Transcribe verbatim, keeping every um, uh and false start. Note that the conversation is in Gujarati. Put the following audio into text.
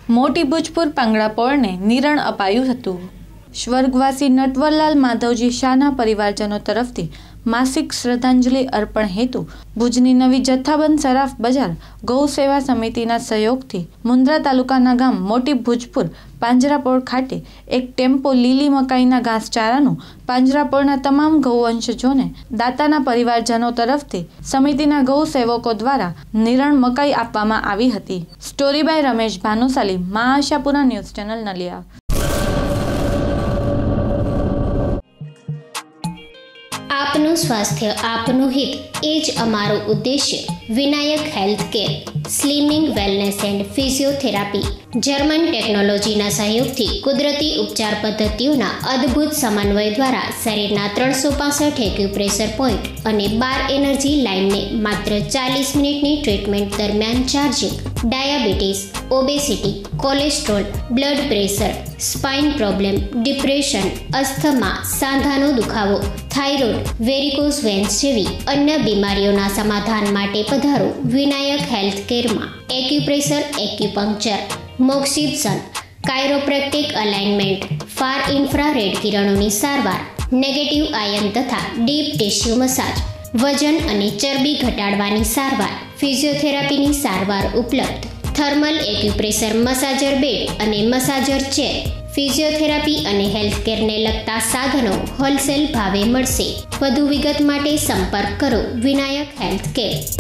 મોટી ભુજપુર પાંગડાપોળને નિરણ અપાયું હતું। સ્વર્ગવાસી નટવરલાલ માધવજી શાહના પરિવારજનો તરફથી માસિક શ્રદ્ધાંજલિ અર્પણ હેતુ ભુજની નવી જથ્થાબંધ સરાફ બજાર ગૌ સેવા સમિતિના સહયોગથી મુન્દ્રા તાલુકાના ગામ મોટી ભુજપુર પાંજરાપોળ ખાતે એક ટેમ્પો લીલી મકાઈના ઘાસચારાનું પાંજરાપોળના તમામ ગૌવંશજોને દાતાના પરિવારજનો તરફથી સમિતિના ગૌ સેવકો દ્વારા નિરણ મકાઈ આપવામાં આવી હતી। સ્ટોરી બાય રમેશ ભાનુશાલી, મા આશાપુરા ન્યૂઝ ચેનલ નલિયા। આપનું સ્વાસ્થ્ય આપનું હિત એ જ અમારો ઉદ્દેશ્ય। Vinayak health care, slimming, wellness and physiotherapy German ટેકનોલોજીના સહયોગથી કુદરતી ઉપચાર પદ્ધતિઓના અદ્ભુત સમન્વય દ્વારા શરીરના ત્રણસો પાસઠ એક્યુપ્રેશર પોઈન્ટ અને બાર એનર્જી લાઇનને માત્ર ચાલીસ મિનિટની ટ્રીટમેન્ટ દરમિયાન charging diabetes, obesity, cholesterol, blood pressure, spine problem, depression, asthma, સાંધાનો દુખાવો, થાઇરોઇડ, વેરિકોઝ વેન્સ જેવી અન્ય બીમારીઓના સમાધાન માટે પધારો વિનાયક હેલ્થ કેરમાં। Acupressure, acupuncture, moxibustion, chiropractic alignment, far infrared કિરણોની સારવાર, નેગેટિવ આયન તથા ડીપ ટિશ્યુ મસાજ, વજન અને ચરબી ઘટાડવાની સારવાર, ફિઝિયોથેરાપીની સારવાર ઉપલબ્ધ, થર્મલ એક્યુપ્રેશર મસાજર બેડ અને મસાજર ચેર, ફિઝિયોથેરાપી અને હેલ્થકેરને લગતા સાધનો હોલસેલ ભાવે મળશે। વધુ વિગત માટે સંપર્ક કરો વિનાયક હેલ્થ કેર।